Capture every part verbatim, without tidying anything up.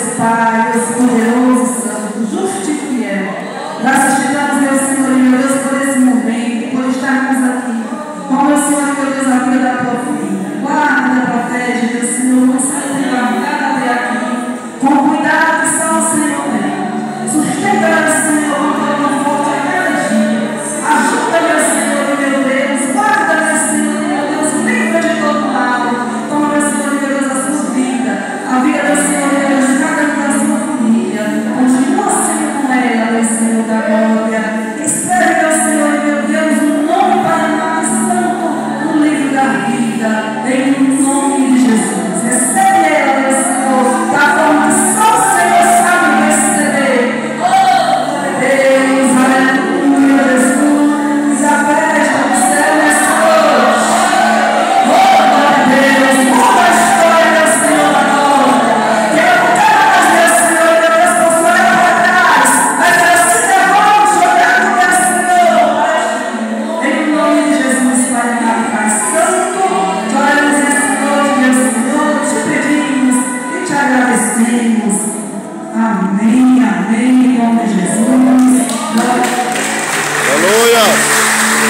Pai, Deus poderoso, santo, justo e fiel. Graças te damos, meu Senhor e meu Deus, por esse momento, por estarmos aqui. Com meu Senhor e meu Deus, a vida da tua filha. Guarda, protege, meu Senhor, não sai de caminhar até aqui. Com cuidado que só o Senhor tem. Sustenta, meu Senhor, com tua mão forte a cada dia. Ajuda, meu Senhor e meu Deus. Guarda, meu Senhor e meu Deus, livra de todo mal. Toma, meu Senhor e meu Deus, a sua vida. A vida, meu Senhor e meu Deus, de cada um da sua família. Continua sendo com ela, meu Senhor da glória. Escreve, meu Senhor e meu Deus, um nome para nós santo no livro da vida. Em nome de Jesus. Recebe ela, meu Senhor, da forma só o Senhor sabe receber. Oh, Deus, aleluia, Jesus. A festa do céu nessa noite. Oh, glória a Deus. Muda a história, meu Senhor, da glória. Que eu não quero mais, meu Senhor, meu Deus, por fora e para trás. Mas eu se devolvo jogando, meu Senhor. Em nome de Jesus, Pai amado, Pai santo. Glórias nessa noite, meu Senhor. Te pedimos e te agradecemos. Amém, amém, em nome de Jesus. Glória. Aleluia!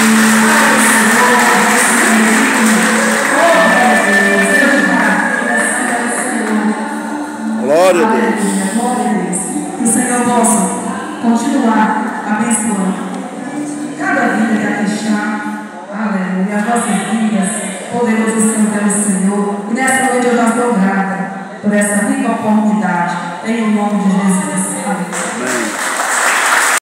Glória a Deus. Glória a Deus. Que o Senhor possa continuar abençoando cada vida que aqui está. Aleluia. As nossas vidas. Poderoso Senhor, pelo Senhor. E nessa noite eu já sou grata por essa rica oportunidade. Em nome de Jesus. Amém. Amém.